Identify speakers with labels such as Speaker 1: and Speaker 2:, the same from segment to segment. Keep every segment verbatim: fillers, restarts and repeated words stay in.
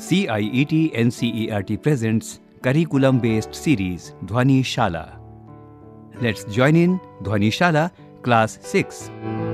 Speaker 1: C I E T N C E R T presents curriculum-based series Dhwani Shala. Let's join in Dhwani Shala, Class six.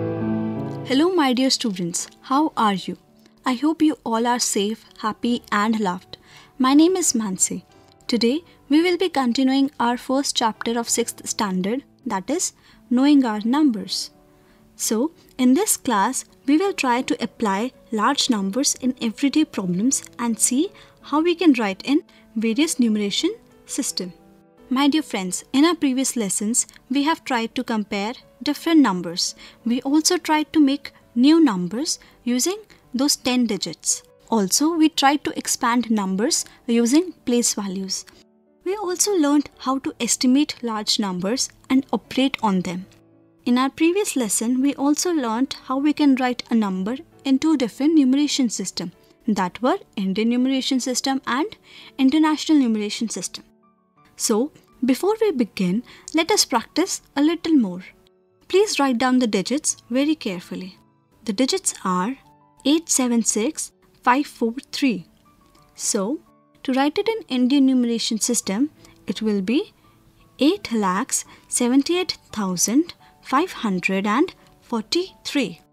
Speaker 2: Hello my dear students, how are you? I hope you all are safe, happy and loved. My name is Mansi. Today we will be continuing our first chapter of sixth standard, that is, knowing our numbers. So, in this class, we will try to apply large numbers in everyday problems and see how we can write in various numeration system. My dear friends, in our previous lessons, we have tried to compare different numbers. We also tried to make new numbers using those ten digits. Also, we tried to expand numbers using place values. We also learned how to estimate large numbers and operate on them. In our previous lesson, we also learned how we can write a number in two different numeration systems, that were Indian numeration system and international numeration system. So, before we begin, let us practice a little more. Please write down the digits very carefully. The digits are eight seven six five four three. So, to write it in Indian numeration system, it will be eight lakhs seventy-eight thousand five hundred forty-three.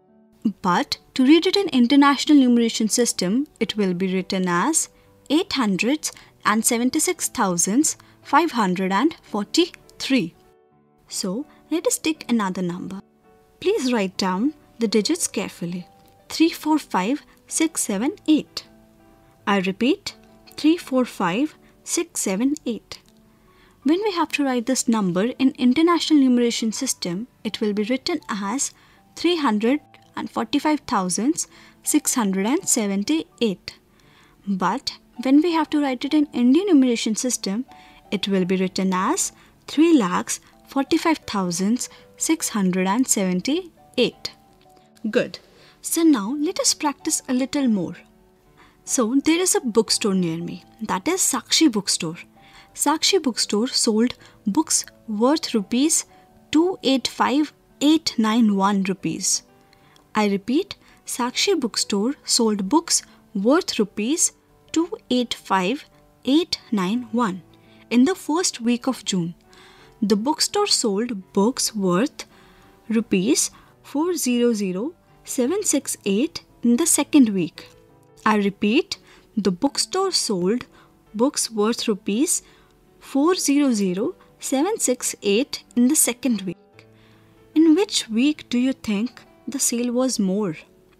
Speaker 2: But to read it in international numeration system, it will be written as eight hundred seventy-six thousand five hundred forty-three. So, let us take another number. Please write down the digits carefully. three four five six seven eight. I repeat, three four five six seven eight. When we have to write this number in international numeration system, it will be written as three hundred forty-five thousand six hundred seventy-eight. But when we have to write it in Indian numeration system, it will be written as three lakhs forty-five thousand six hundred seventy-eight. Good. So now let us practice a little more. So there is a bookstore near me, that is Sakshi bookstore. Sakshi bookstore sold books worth rupees two hundred eighty-five thousand eight hundred ninety-one rupees. I repeat, Sakshi bookstore sold books worth rupees two hundred eighty-five thousand eight hundred ninety-one in the first week of June. The bookstore sold books worth rupees four hundred seven sixty-eight in the second week. I repeat, the bookstore sold books worth rupees four hundred seven sixty-eight in the second week. In which week do you think the sale was more?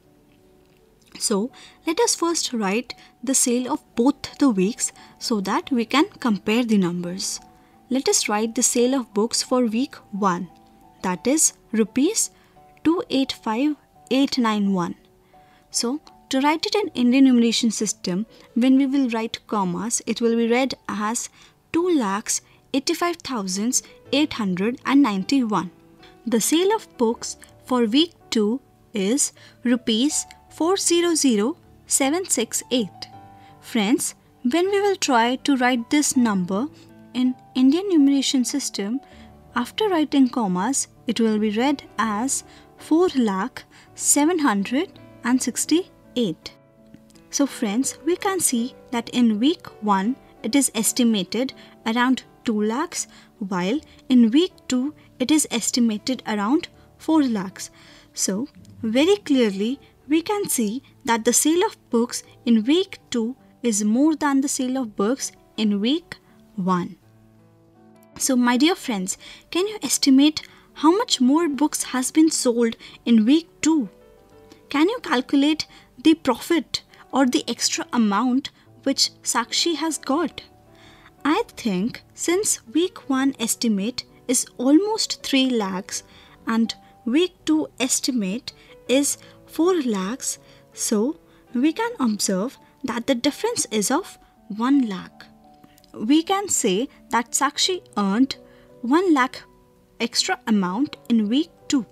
Speaker 2: So, let us first write the sale of both the weeks so that we can compare the numbers. Let us write the sale of books for week one, that is rupees two hundred eighty-five thousand eight hundred ninety-one. So, to write it in Indian numeration system, when we will write commas, it will be read as two lakhs eighty-five thousand eight hundred ninety-one. The sale of books for week two is rupees four hundred seven sixty-eight. Friends, when we will try to write this number in Indian numeration system, after writing commas, it will be read as four lakh seven hundred sixty-eight. So friends, we can see that in week one, it is estimated around two lakhs, while in week two, it is estimated around four lakhs. So, very clearly, we can see that the sale of books in week two is more than the sale of books in week one. So, my dear friends, can you estimate how much more books has been sold in week two? Can you calculate the profit or the extra amount which Sakshi has got? I think since week one estimate is almost three lakhs and week two estimate is four lakhs, so we can observe that the difference is of one lakh. We can say that Sakshi earned one lakh extra amount in week two.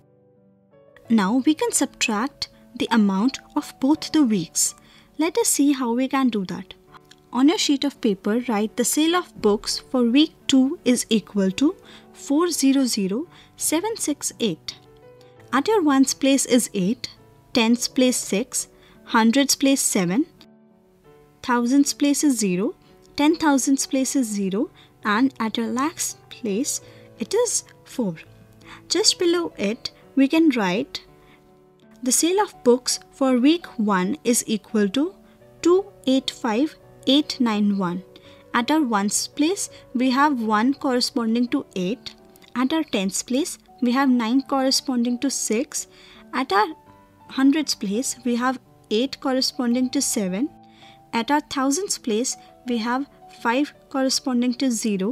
Speaker 2: Now we can subtract the amount of both the weeks. Let us see how we can do that. On your sheet of paper, write the sale of books for week two is equal to four hundred seven sixty-eight. At your ones place is eight, tens place six, hundreds place seven, thousands place is zero, ten thousands place is zero, and at a lakhs place it is four. Just below it we can write the sale of books for week one is equal to two eight five eight nine one. At our ones place we have one corresponding to eight. At our tens place we have nine corresponding to six. At our hundreds place we have eight corresponding to seven. At our thousands place we have five corresponding to zero.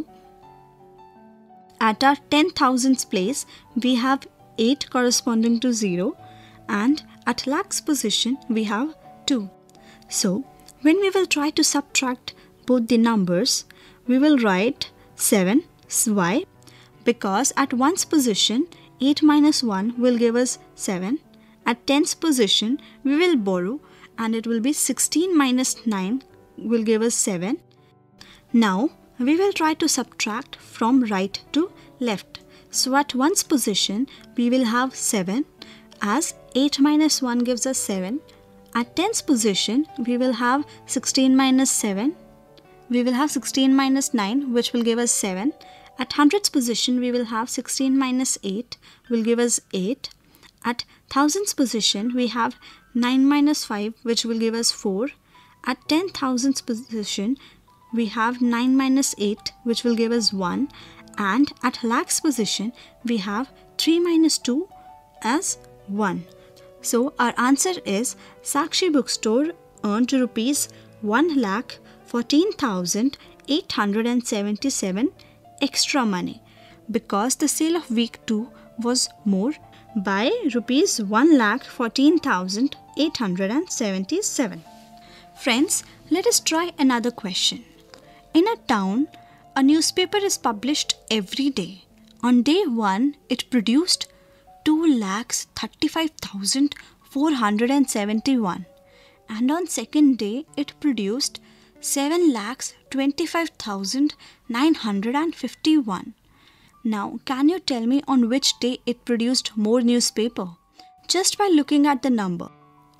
Speaker 2: At our ten thousands place we have eight corresponding to zero, and at lakhs position we have two. So when we will try to subtract both the numbers, we will write seven. Why? Because at ones position eight minus one will give us seven. At tens position we will borrow and it will be sixteen minus nine will give us seven. Now we will try to subtract from right to left. So at ones position we will have seven, as eight minus one gives us seven. At tens position we will have sixteen minus seven. We will have sixteen minus nine, which will give us seven. At hundreds position we will have sixteen minus eight will give us eight. At thousands position we have nine minus five, which will give us four. At ten thousands position we have nine minus eight, which will give us one. And at lakhs position we have three minus two as one. So our answer is Sakshi Bookstore earned rupees one lakh fourteen thousand eight hundred seventy-seven extra money because the sale of week two was more by rupees one lakh fourteen thousand eight hundred seventy-seven. Friends, let us try another question. In a town, a newspaper is published every day. On day one, it produced two lakhs thirty-five thousand four hundred seventy-one, and on second day it produced seven lakhs twenty-five thousand nine hundred fifty-one. Now can you tell me on which day it produced more newspaper? Just by looking at the number.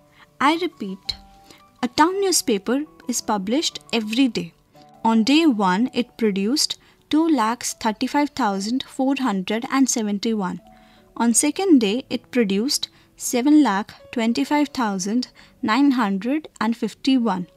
Speaker 2: I repeat, a town newspaper is published every day. On day one it produced two lakhs thirty-five thousand four hundred seventy-one. On second day it produced seven lakh twenty-five thousand nine hundred fifty-one.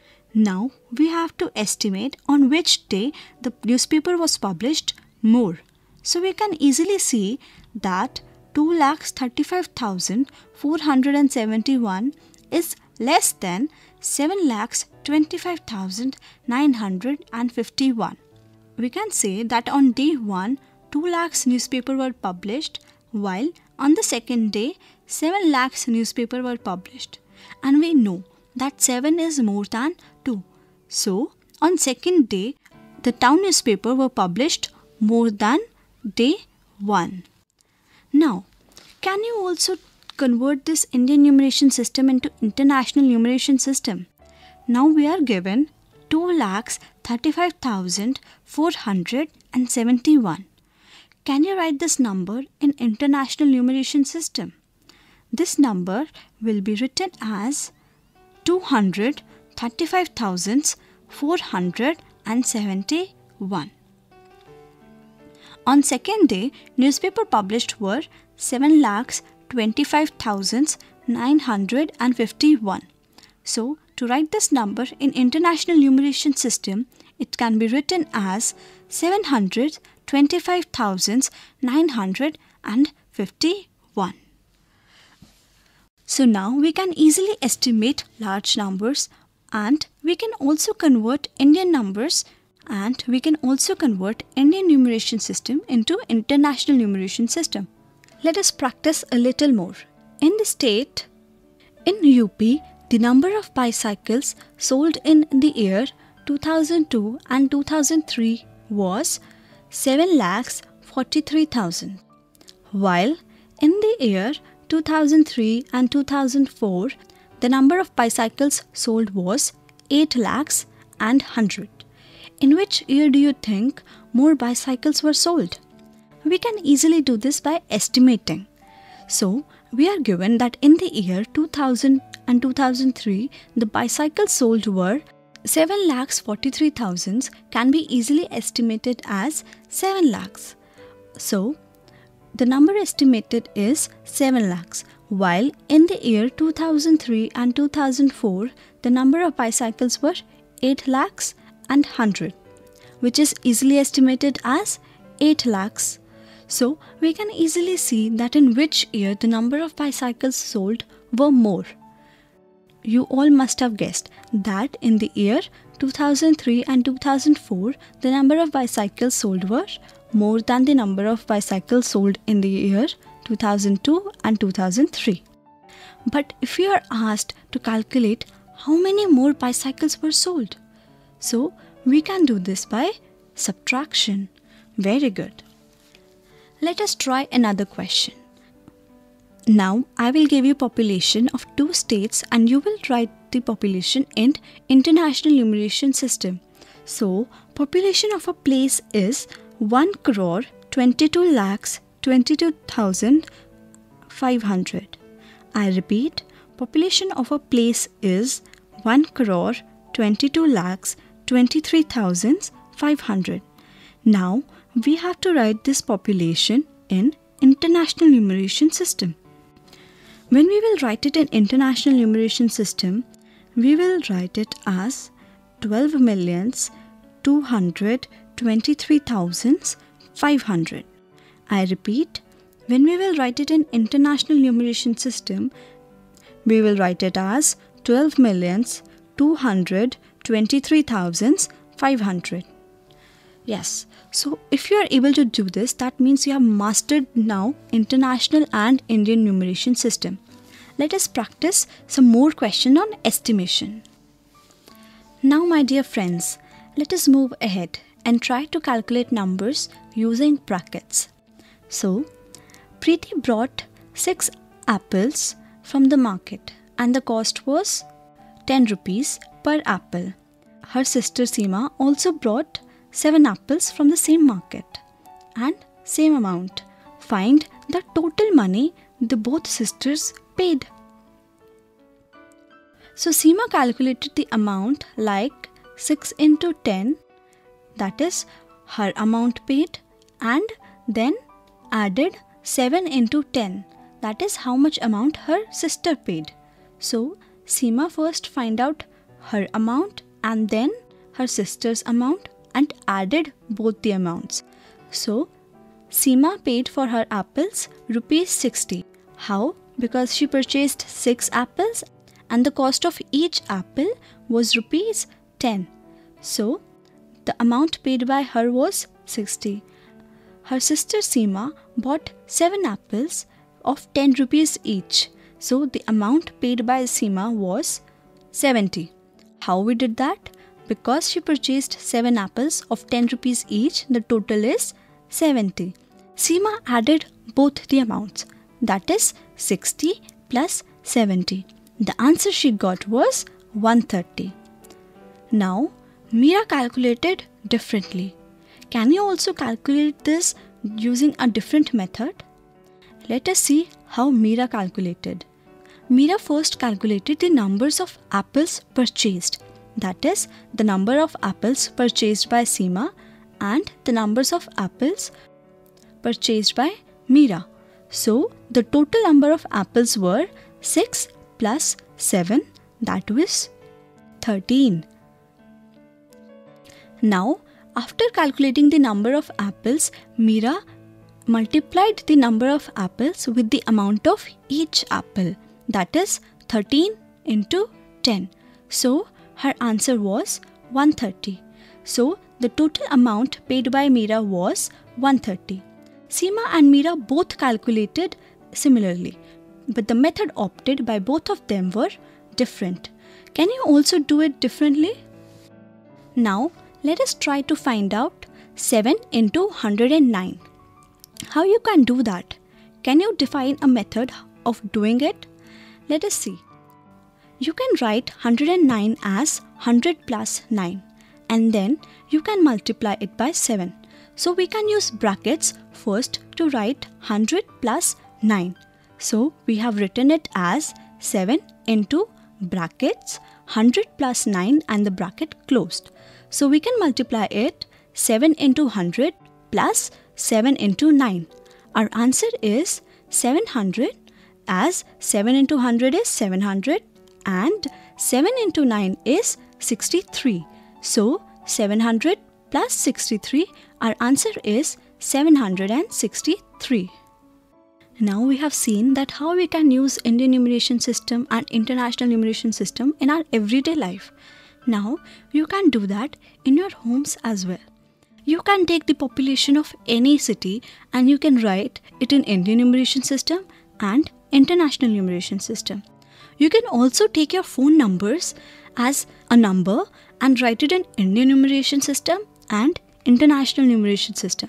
Speaker 2: Now we have to estimate on which day the newspaper was published more. So we can easily see that two lakhs thirty-five thousand four hundred seventy-one is less than seven lakhs twenty-five thousand nine hundred fifty-one. We can say that on day one two lakhs newspaper were published, while on the second day seven lakhs newspaper were published, and we know that seven is more than two. So on second day the town newspaper were published more than day one. Now can you also convert this Indian numeration system into international numeration system? Now we are given two lakhs thirty-five thousand four hundred seventy-one. Can you write this number in international numeration system? This number will be written as two hundred thirty-five thousand four hundred seventy-one. On second day, newspaper published were seven lakhs twenty-five thousand nine hundred fifty-one. So to write this number in international numeration system, it can be written as seven hundred twenty-five thousand nine hundred fifty-one. So now we can easily estimate large numbers, and we can also convert Indian numbers, and we can also convert Indian numeration system into international numeration system. Let us practice a little more. In the state, in U P, the number of bicycles sold in the year two thousand two and two thousand three was seven lakhs forty-three thousand, while in the year two thousand three and two thousand four, the number of bicycles sold was eight lakhs and one hundred. In which year do you think more bicycles were sold? We can easily do this by estimating. So, we are given that in the year two thousand and two thousand three, the bicycles sold were seven lakhs forty-three thousand can be easily estimated as seven lakhs. So, the number estimated is seven lakhs, while in the year two thousand three and two thousand four, the number of bicycles were eight lakhs and one hundred, which is easily estimated as eight lakhs. So, we can easily see that in which year the number of bicycles sold were more. You all must have guessed that in the year two thousand three and two thousand four, the number of bicycles sold were more than the number of bicycles sold in the year two thousand two and two thousand three. But if you are asked to calculate how many more bicycles were sold, so we can do this by subtraction. Very good. Let us try another question. Now I will give you population of two states and you will write the population in International Numeration System. So population of a place is one crore twenty-two lakhs twenty-two thousand five hundred. I repeat, population of a place is one crore twenty-two lakhs twenty-three thousand five hundred. Now we have to write this population in International Numeration System. When we will write it in International Numeration System, we will write it as twelve millions two hundred twenty-three thousand five hundred. I repeat, when we will write it in International Numeration System, we will write it as twelve millions two hundred twenty-three thousand five hundred. Yes, so if you are able to do this, that means you have mastered now International and Indian Numeration System. Let us practice some more questions on estimation. Now my dear friends, let us move ahead and try to calculate numbers using brackets. So, Preeti brought six apples from the market and the cost was ten rupees per apple. Her sister Seema also brought seven apples from the same market and same amount. Find the total money the both sisters paid. So Seema calculated the amount like six into ten, that is her amount paid, and then added seven into ten, that is how much amount her sister paid. So Seema first find out her amount and then her sister's amount and added both the amounts. So Seema paid for her apples rupees sixty. How? Because she purchased six apples and the cost of each apple was rupees ten. So the amount paid by her was sixty. Her sister Seema bought seven apples of ten rupees each. So the amount paid by Seema was seventy. How we did that? Because she purchased seven apples of ten rupees each, the total is seventy. Seema added both the amounts, that is sixty plus seventy. The answer she got was one hundred thirty. Now, Meera calculated differently. Can you also calculate this using a different method? Let us see how Meera calculated. Meera first calculated the numbers of apples purchased. That is, the number of apples purchased by Seema and the numbers of apples purchased by Meera. So, the total number of apples were six plus seven, that was thirteen. Now, after calculating the number of apples, Meera multiplied the number of apples with the amount of each apple, that is thirteen into ten. So, her answer was one hundred thirty. So, the total amount paid by Meera was one hundred thirty. Seema and Meera both calculated similarly, but the method opted by both of them were different. Can you also do it differently? Now, let us try to find out seven into one hundred nine. How you can do that? Can you define a method of doing it? Let us see. You can write one hundred nine as one hundred plus nine and then you can multiply it by seven. So we can use brackets first to write one hundred plus nine. So we have written it as seven into brackets one hundred plus nine and the bracket closed. So we can multiply it seven into one hundred plus seven into nine. Our answer is seven hundred, as seven into one hundred is seven hundred and seven into nine is sixty-three. So seven hundred plus sixty-three, our answer is seven hundred sixty-three. Now we have seen that how we can use Indian numeration system and international numeration system in our everyday life. Now you can do that in your homes as well. You can take the population of any city and you can write it in Indian numeration system and international numeration system. You can also take your phone numbers as a number and write it in Indian numeration system and international numeration system.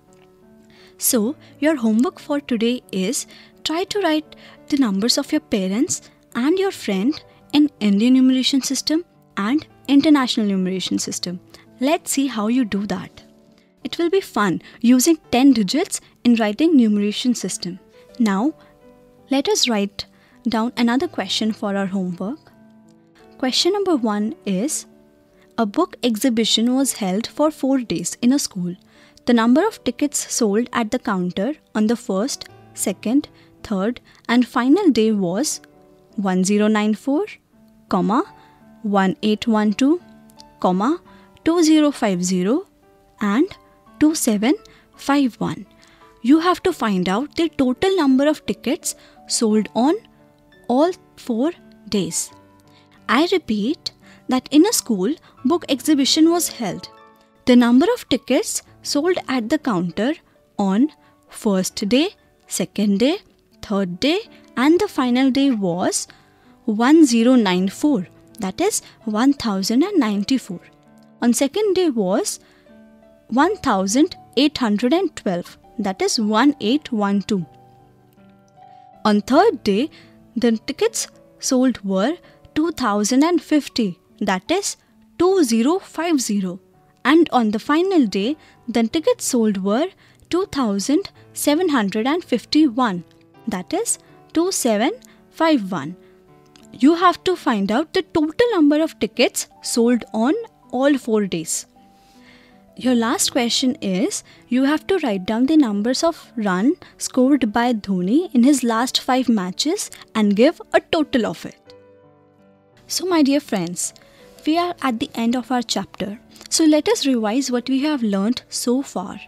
Speaker 2: So your homework for today is try to write the numbers of your parents and your friend in Indian numeration system and international numeration system. Let's see how you do that. It will be fun using ten digits in writing numeration system. Now let us write down another question for our homework. Question number one is, a book exhibition was held for four days in a school. The number of tickets sold at the counter on the first, second, third and final day was one thousand ninety-four, one thousand eight hundred twelve, two thousand fifty and two thousand seven hundred fifty-one. You have to find out the total number of tickets sold on all four days. I repeat that in a school, book exhibition was held. The number of tickets sold at the counter on first day, second day, third day and the final day was one thousand ninety-four, that is one thousand ninety-four. On second day was one thousand eight hundred twelve, that is one thousand eight hundred twelve. On third day, the tickets sold were two thousand fifty, that is two thousand fifty. And on the final day, the tickets sold were two thousand seven hundred fifty-one, that is two thousand seven hundred fifty-one. You have to find out the total number of tickets sold on all four days. Your last question is, you have to write down the numbers of runs scored by Dhoni in his last five matches and give a total of it. So my dear friends, we are at the end of our chapter. So let us revise what we have learnt so far.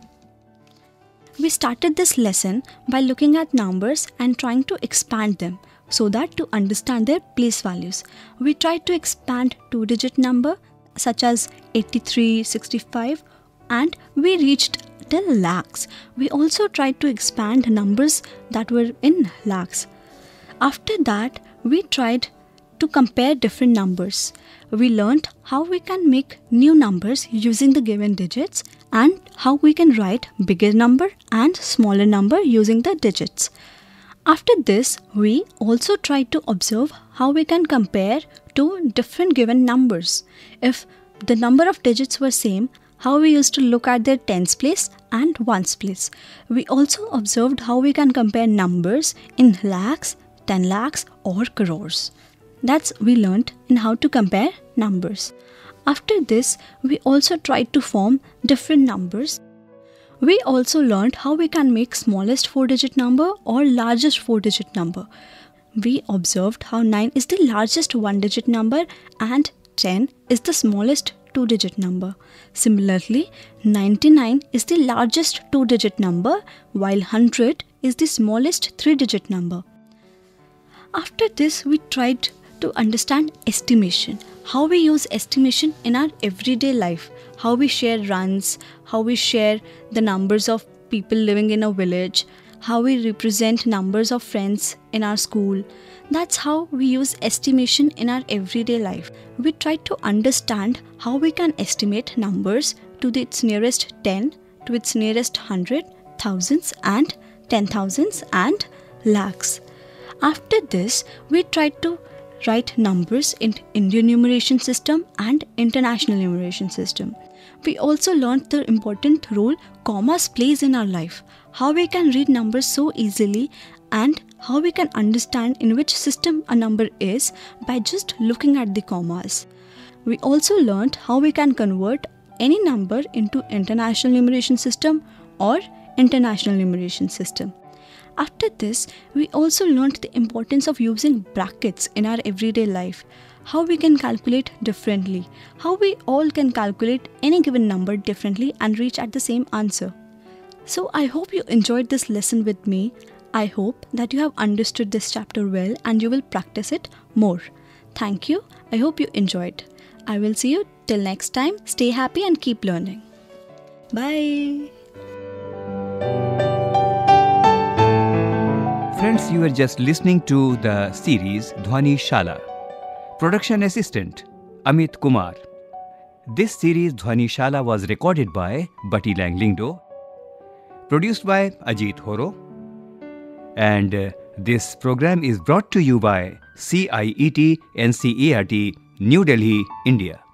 Speaker 2: We started this lesson by looking at numbers and trying to expand them so that to understand their place values. We tried to expand two-digit number such as eighty-three, sixty-five and we reached till lakhs. We also tried to expand numbers that were in lakhs. After that, we tried to compare different numbers. We learnt how we can make new numbers using the given digits and how we can write bigger number and smaller number using the digits. After this, we also tried to observe how we can compare two different given numbers. If the number of digits were same, how we used to look at their tens place and ones place. We also observed how we can compare numbers in lakhs, ten lakhs or crores. That's we learnt in how to compare numbers. After this, we also tried to form different numbers. We also learnt how we can make smallest four-digit number or largest four-digit number. We observed how nine is the largest one-digit number and ten is the smallest two-digit number. Similarly, ninety-nine is the largest two-digit number while one hundred is the smallest three-digit number. After this, we tried to understand estimation, how we use estimation in our everyday life, how we share runs, how we share the numbers of people living in a village, how we represent numbers of friends in our school. That's how we use estimation in our everyday life. We try to understand how we can estimate numbers to the, its nearest ten, to its nearest hundred, thousands and ten thousands and lakhs. After this, we tried to write numbers in Indian numeration system and international numeration system. We also learned the important role commas plays in our life, how we can read numbers so easily and how we can understand in which system a number is by just looking at the commas. We also learnt how we can convert any number into international numeration system or international numeration system. After this, we also learnt the importance of using brackets in our everyday life, how we can calculate differently, how we all can calculate any given number differently and reach at the same answer. So I hope you enjoyed this lesson with me. I hope that you have understood this chapter well and you will practice it more. Thank you. I hope you enjoyed. I will see you till next time. Stay happy and keep learning. Bye.
Speaker 1: Friends, you were just listening to the series Dhwani Shala. Production assistant Amit Kumar. This series Dhwani Shala was recorded by Bati Langlingdo, produced by Ajit Horo, and uh, this program is brought to you by C I E T N C E R T, New Delhi, India.